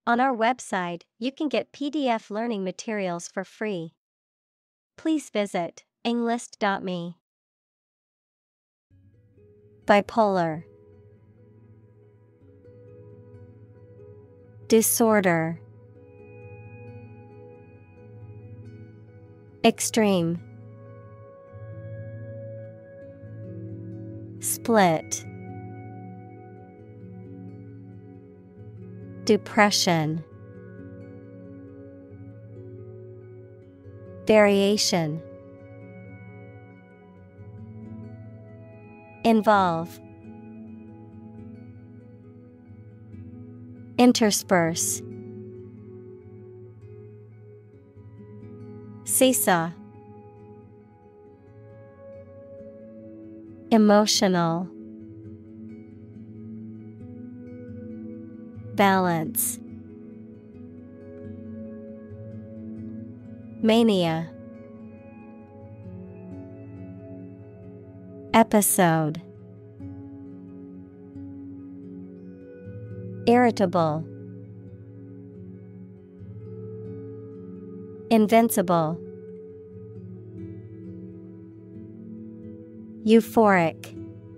On our website, you can get PDF learning materials for free. Please visit englist.me. Bipolar. Disorder. Extreme. Split. Depression. Variation. Involve. Intersperse. Seesaw. Emotional. Balance. Mania. Episode. Irritable. Invincible. Euphoric.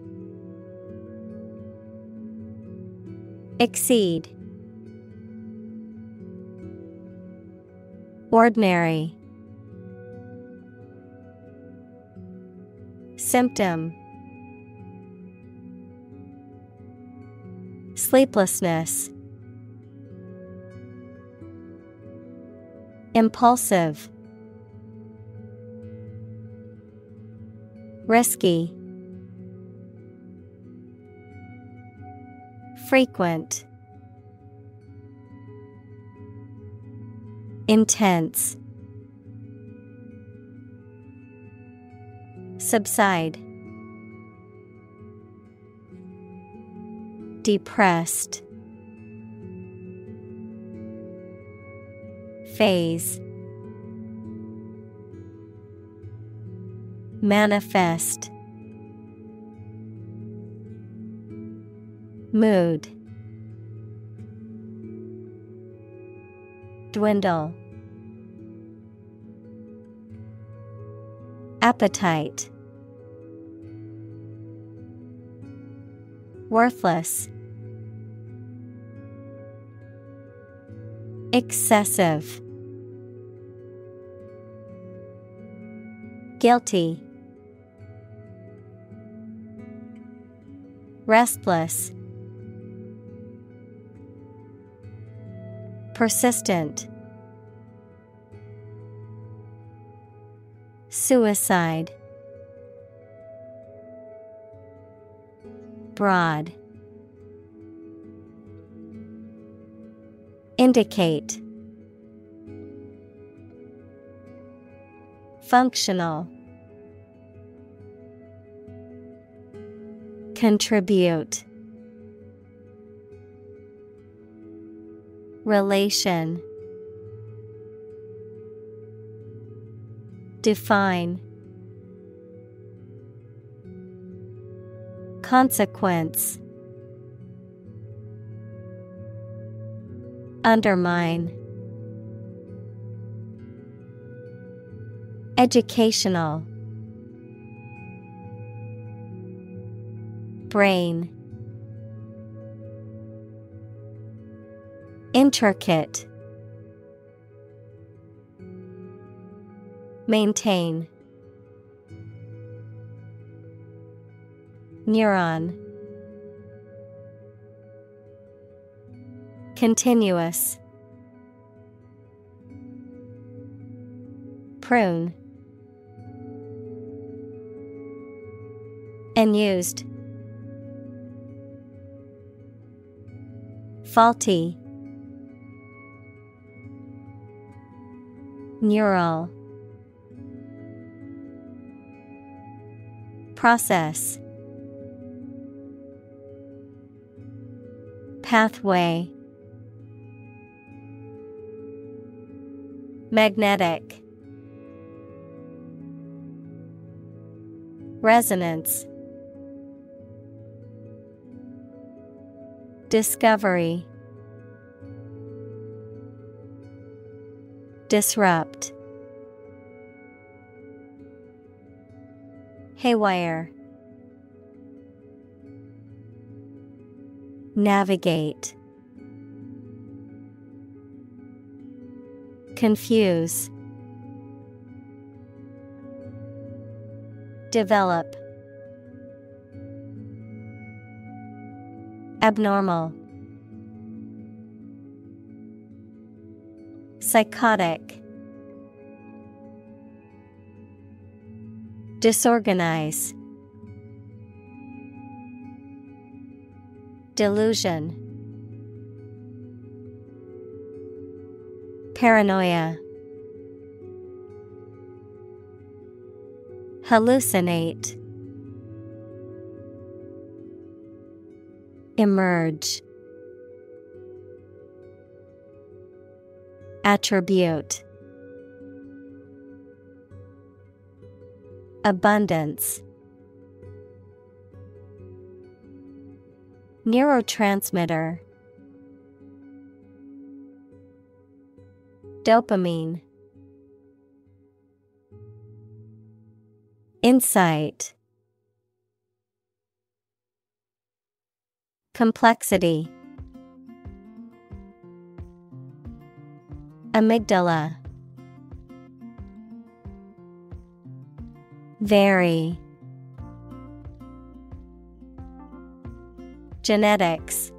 Exceed. Ordinary. Symptom. Sleeplessness. Impulsive. Risky. Frequent. Intense. Subside. Depressed. Phase. Manifest. Mood. Dwindle. Appetite. Worthless. Excessive. Guilty. Restless. Persistent. Suicide. Broad. Indicate. Functional. Contribute. Relation. Define. Consequence. Undermine. Educational. Brain. Intricate. Maintain. Neuron. Continuous. Prune. Unused. Faulty. Neural. Process. Pathway. Magnetic. Resonance. Discovery. Disrupt. Haywire. Navigate. Confuse. Develop. Abnormal. Psychotic. Disorganize. Delusion. Paranoia. Hallucinate. Emerge. Attribute. Abundance. Neurotransmitter. Dopamine. Insight. Complexity. Amygdala. Vary. Genetics.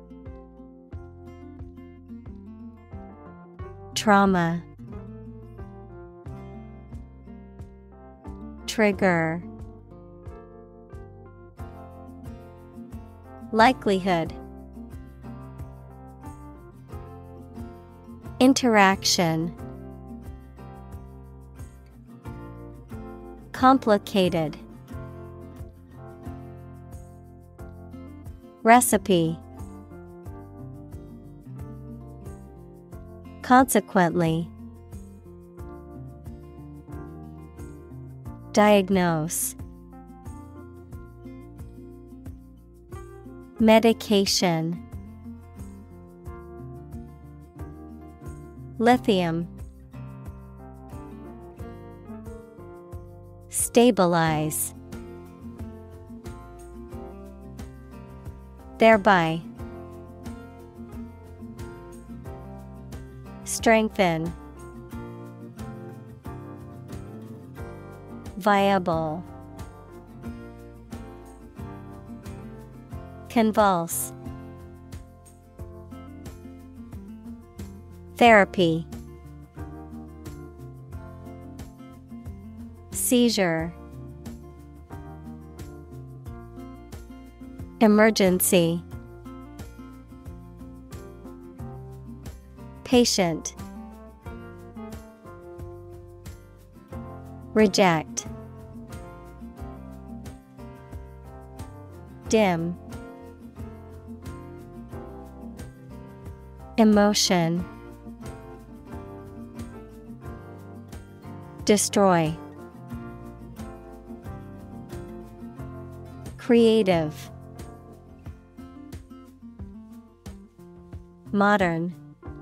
Trauma. Trigger. Likelihood. Interaction. Complicated. Recipe. Consequently. Diagnose. Medication. Lithium. Stabilize. Thereby. Strengthen. Viable. Convulse. Therapy. Seizure. Emergency. Patient. Reject. Dim. Emotion. Destroy. Creative. Modern.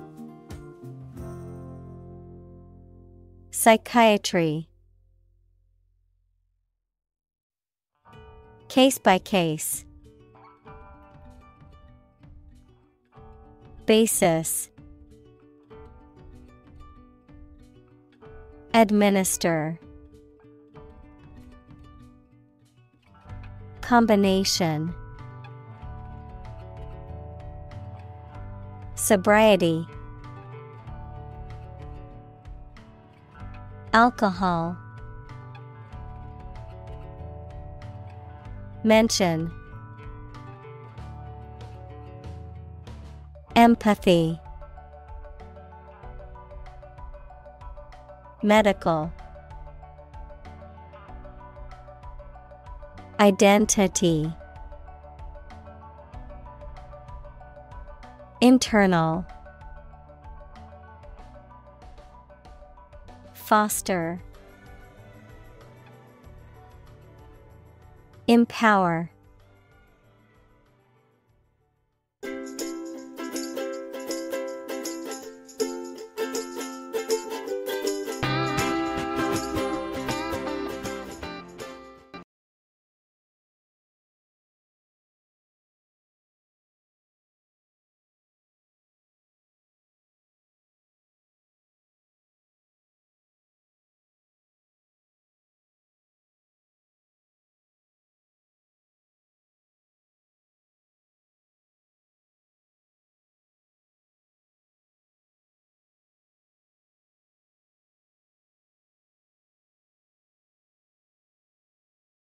Psychiatry. Case by case. Basis. Administer. Combination. Sobriety. Alcohol. Mention. Empathy. Medical. Identity. Internal. Foster. Empower.